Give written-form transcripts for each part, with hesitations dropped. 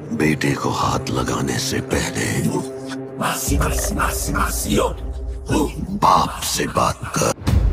बेटे को हाथ लगाने से पहले बाप से बात कर।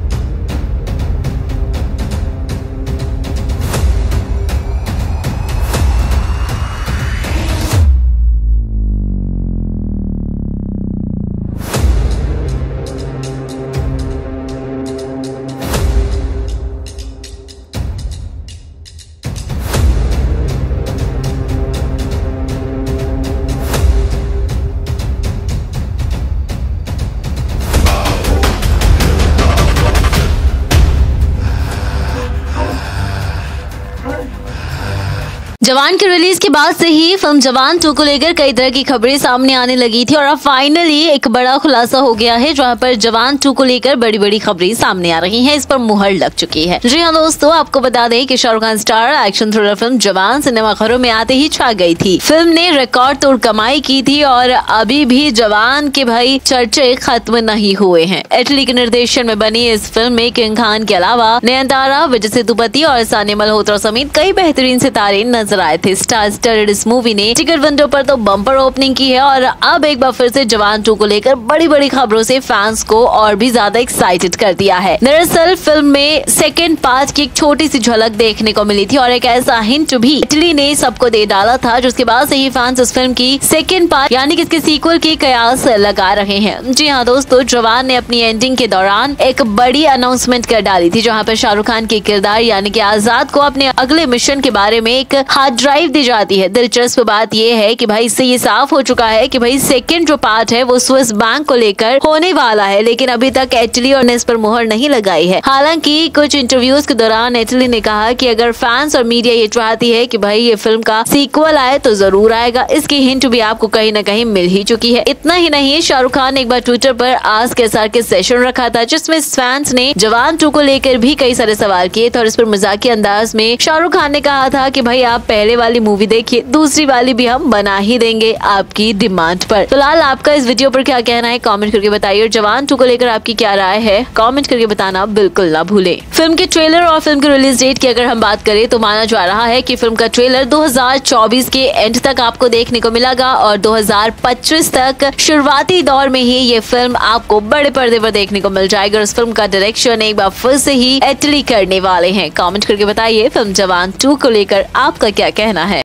जवान की रिलीज के बाद से ही फिल्म जवान 2 को लेकर कई तरह की खबरें सामने आने लगी थी और अब फाइनली एक बड़ा खुलासा हो गया है, जहां पर जवान 2 को लेकर बड़ी बड़ी खबरें सामने आ रही हैं। इस पर मुहर लग चुकी है। जी हाँ दोस्तों, आपको बता दें कि Shahrukh Khan star action thriller film Jawan सिनेमाघरों में आते ही छा गई थी। फिल्म ने रिकॉर्ड तोड़ कमाई की थी और अभी भी जवान के भाई चर्चे खत्म नहीं हुए हैं। इटली के निर्देशन में बनी इस फिल्म में किंग खान के अलावा नयनतारा, विजय सेतुपति और सानिया मल्होत्रा समेत कई बेहतरीन सितारे नजर आए थे। स्टार स्टडेड इस मूवी ने टिकट विंडो पर तो बम्पर ओपनिंग की है और अब एक बार फिर से जवान 2 को लेकर बड़ी बड़ी खबरों से फैंस को और भी ज्यादा एक्साइटेड कर दिया है। दरअसल फिल्म में सेकेंड पार्ट की एक छोटी सी झलक देखने को मिली थी और एक ऐसा हिंट भी इटली ने सबको दे डाला था, जिसके बाद से ही फैंस इस फिल्म की सेकेंड पार्ट यानी कि इसके सीक्वल की कयास लगा रहे हैं। जी हाँ दोस्तों, जवान ने अपनी एंडिंग के दौरान एक बड़ी अनाउंसमेंट कर डाली थी, जहाँ पर शाहरुख खान के किरदार यानी कि आजाद को अपने अगले मिशन के बारे में एक हार्ड ड्राइव दी जाती है। दिलचस्प बात यह है कि भाई इससे ये साफ हो चुका है कि भाई सेकंड जो पार्ट है वो स्विस बैंक को लेकर होने वाला है, लेकिन अभी तक इटली और ने इस पर मुहर नहीं लगाई है। हालांकि कुछ इंटरव्यूज के दौरान इटली ने कहा कि अगर फैंस और मीडिया ये चाहती है कि भाई ये फिल्म का सीक्वल आए तो जरूर आएगा। इसकी हिंट भी आपको कहीं न कहीं मिल ही चुकी है। इतना ही नहीं, शाहरुख खान ने एक बार ट्विटर पर आस्क एसआर के सेशन रखा था, जिसमें फैंस ने जवान 2 को लेकर भी कई सारे सवाल किए थे और इस पर मजाकिया अंदाज में शाहरुख खान ने कहा था कि भाई आप पहले वाली मूवी देखिए, दूसरी वाली भी हम बना ही देंगे आपकी डिमांड पर। फिलहाल आपका इस वीडियो पर क्या कहना है कमेंट करके बताइए और जवान 2 को लेकर आपकी क्या राय है कमेंट करके बताना बिल्कुल ना भूलें। फिल्म के ट्रेलर और फिल्म की रिलीज डेट की अगर हम बात करें तो माना जा रहा है कि फिल्म का ट्रेलर 2024 के एंड तक आपको देखने को मिलेगा और 2025 तक शुरुआती दौर में ही ये फिल्म आपको बड़े पर्दे पर देखने को मिल जाएगी और इस फिल्म का डायरेक्शन एक बार फिर से ही इटली करने वाले हैं। कमेंट करके बताइए फिल्म जवान 2 को लेकर आपका क्या कहना है।